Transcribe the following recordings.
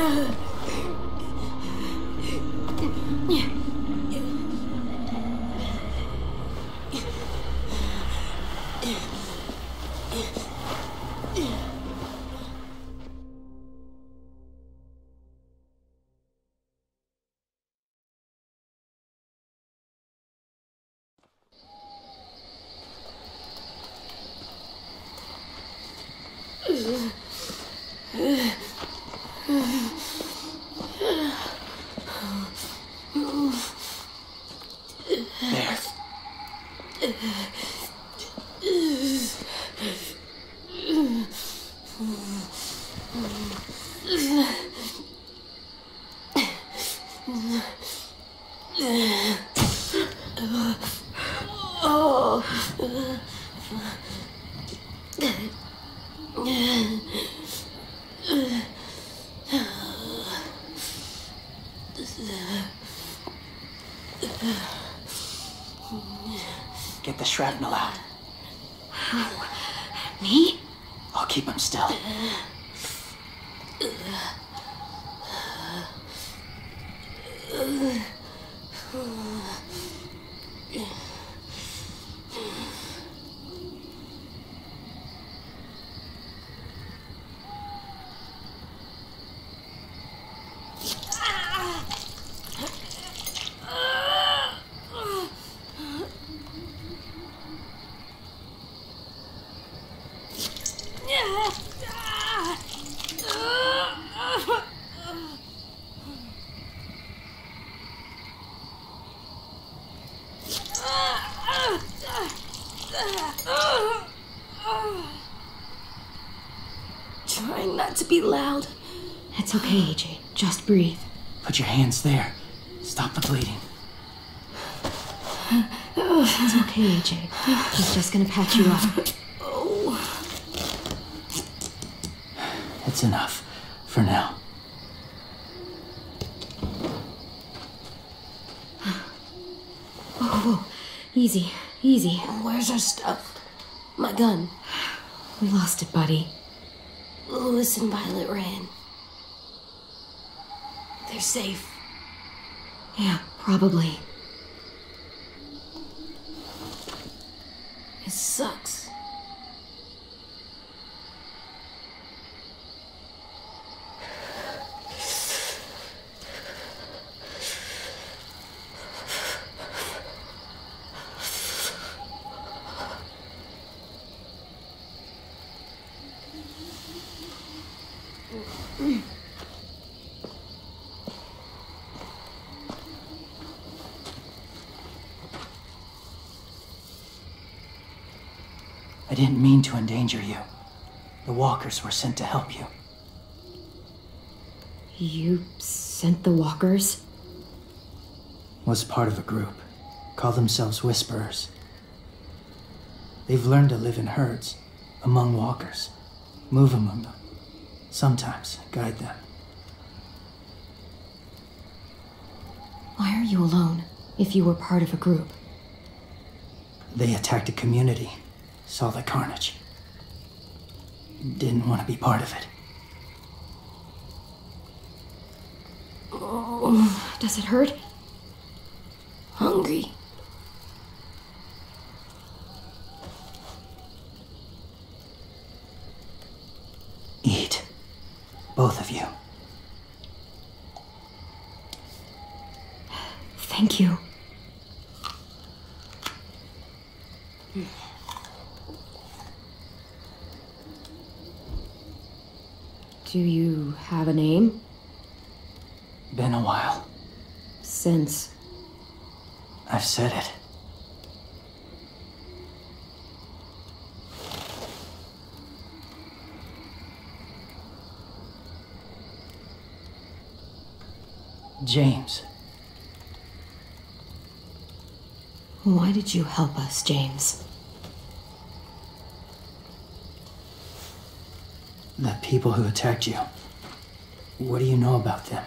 Get the shrapnel out. Me? I'll keep him still. Trying not to be loud. It's okay, AJ. Just breathe. Put your hands there. Stop the bleeding. It's okay, AJ. He's just gonna patch you up. It's enough. For now. Whoa. Easy. Easy. Where's our stuff? My gun. We lost it, buddy. Louis and Violet ran. They're safe. Yeah, probably. It sucks. I didn't mean to endanger you. The walkers were sent to help you. You sent the walkers? Was part of a group. Call themselves Whisperers. They've learned to live in herds, among walkers. Move among them. Sometimes guide them. Why are you alone, if you were part of a group? They attacked a community. Saw the carnage. Didn't want to be part of it. Does it hurt? Hungry. Eat. Both of you. Thank you. Do you have a name? Been a while. Since? I've said it. James. Why did you help us, James? The people who attacked you. What do you know about them?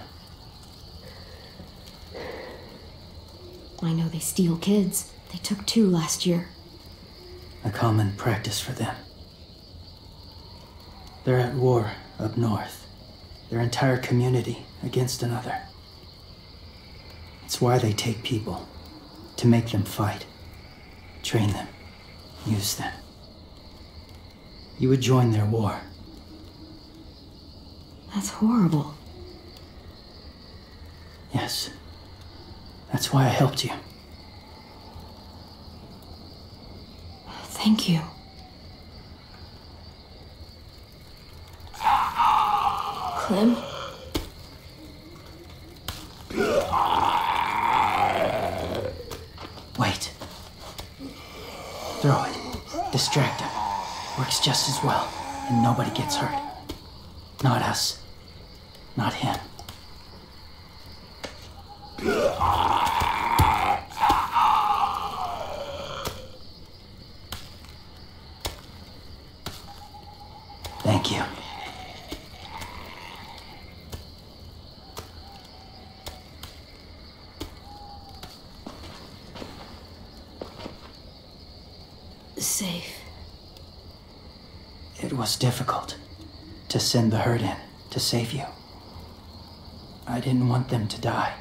I know they steal kids. They took 2 last year. A common practice for them. They're at war up north. their entire community against another. It's why they take people, to make them fight, train them, use them. You would join their war. That's horrible. Yes. That's why I helped you. Thank you. Clem? Wait. Throw it. Distract him. Works just as well, and nobody gets hurt. Not us. Not him. Thank you. Safe. It was difficult to send the herd in to save you. I didn't want them to die.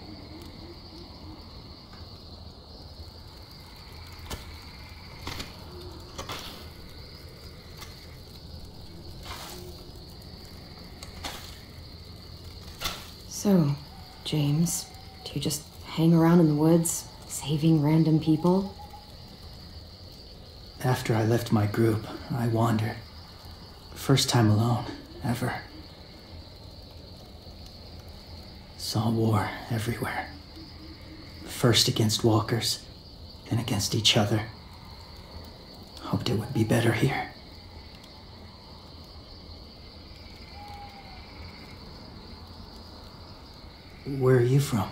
So, James, do you just hang around in the woods, saving random people? After I left my group, I wandered. First time alone, ever. Saw war everywhere. First against walkers, then against each other. Hoped it would be better here. Where are you from?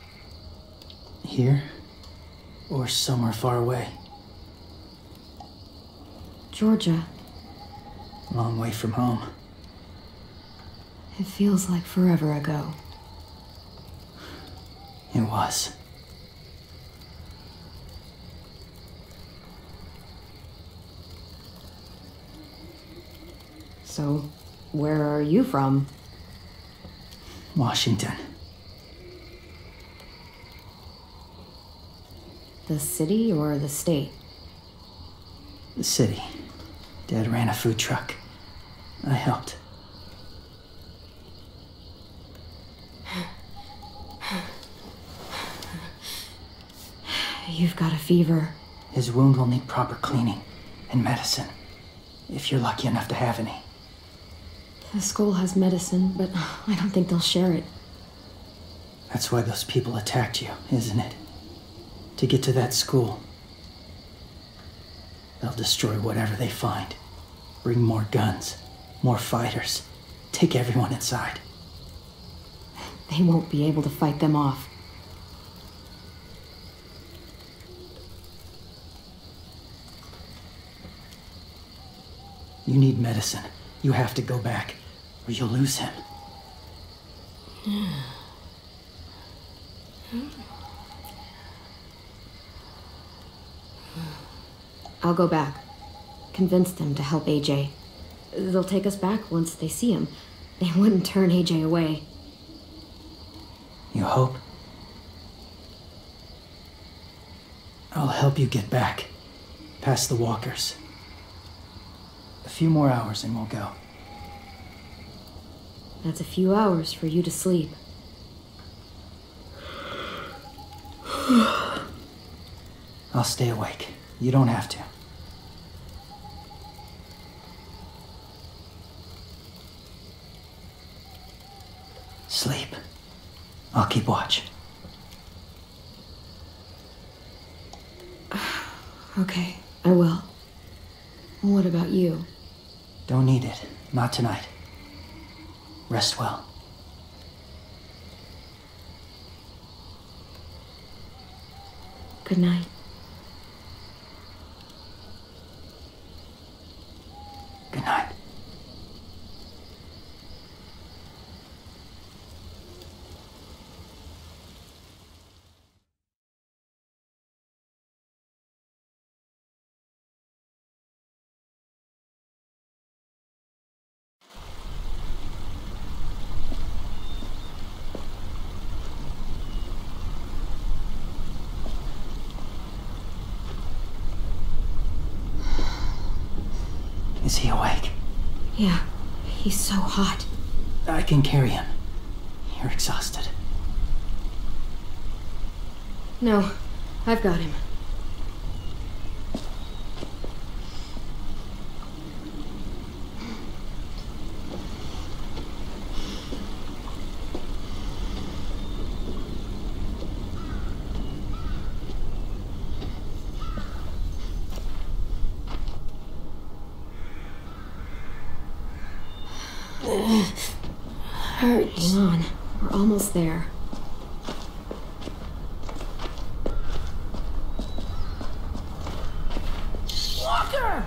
Here? Or somewhere far away? Georgia. Long way from home. It feels like forever ago. It was. So, where are you from? Washington. The city or the state? The city. Dad ran a food truck. I helped. You've got a fever. His wound will need proper cleaning and medicine, if you're lucky enough to have any. The school has medicine, but I don't think they'll share it. That's why those people attacked you, isn't it? To get to that school. They'll destroy whatever they find. Bring more guns, more fighters. Take everyone inside. They won't be able to fight them off. You need medicine. You have to go back, or you'll lose him. I'll go back. Convince them to help AJ. They'll take us back once they see him. They wouldn't turn AJ away. You hope? I'll help you get back, past the walkers. A few more hours and we'll go. That's a few hours for you to sleep. I'll stay awake. You don't have to. Sleep. I'll keep watch. Okay, I will. What about you? Don't need it. Not tonight. Rest well. Good night. Good night. Is he awake? Yeah, he's so hot. I can carry him. You're exhausted. No, I've got him. Hurts. Hang on, we're almost there. Walker!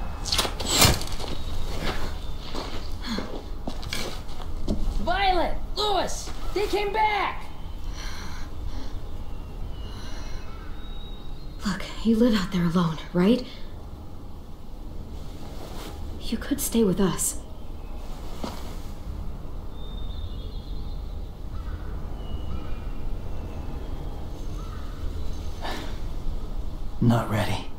Violet! Lewis! They came back! Look, you live out there alone, right? You could stay with us. Not ready.